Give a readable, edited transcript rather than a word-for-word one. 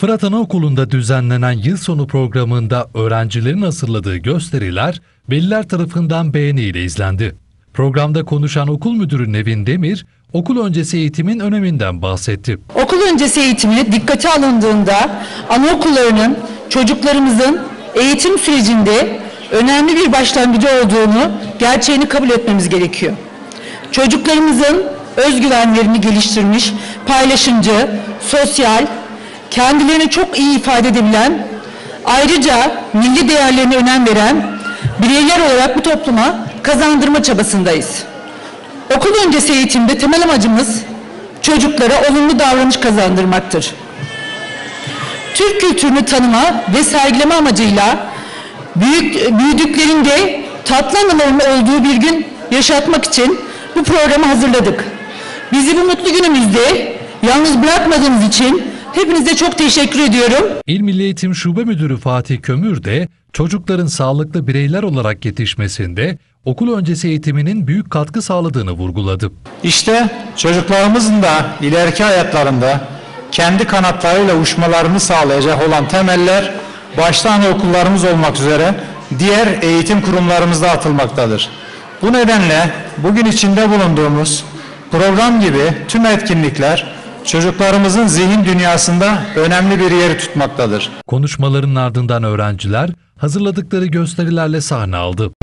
Fırat Anaokulu'nda düzenlenen yıl sonu programında öğrencilerin hazırladığı gösteriler veliler tarafından beğeniyle izlendi. Programda konuşan okul müdürü Nevin Demir, okul öncesi eğitimin öneminden bahsetti. Okul öncesi eğitimi dikkate alındığında anaokullarının çocuklarımızın eğitim sürecinde önemli bir başlangıcı olduğunu, gerçeğini kabul etmemiz gerekiyor. Çocuklarımızın özgüvenlerini geliştirmiş, paylaşımcı, sosyal, kendilerini çok iyi ifade edebilen, ayrıca milli değerlerine önem veren bireyler olarak bu topluma kazandırma çabasındayız. Okul öncesi eğitimde temel amacımız çocuklara olumlu davranış kazandırmaktır. Türk kültürünü tanıma ve sergileme amacıyla büyüdüklerinde tatlı anıların olduğu bir gün yaşatmak için bu programı hazırladık. Bizi bu mutlu günümüzde yalnız bırakmadığınız için hepinize çok teşekkür ediyorum. İl Milli Eğitim Şube Müdürü Fatih Kömür de çocukların sağlıklı bireyler olarak yetişmesinde okul öncesi eğitiminin büyük katkı sağladığını vurguladı. İşte çocuklarımızın da ileriki hayatlarında kendi kanatlarıyla uçmalarını sağlayacak olan temeller başta anaokullarımız olmak üzere diğer eğitim kurumlarımızda atılmaktadır. Bu nedenle bugün içinde bulunduğumuz program gibi tüm etkinlikler çocuklarımızın zihin dünyasında önemli bir yeri tutmaktadır. Konuşmaların ardından öğrenciler hazırladıkları gösterilerle sahne aldı.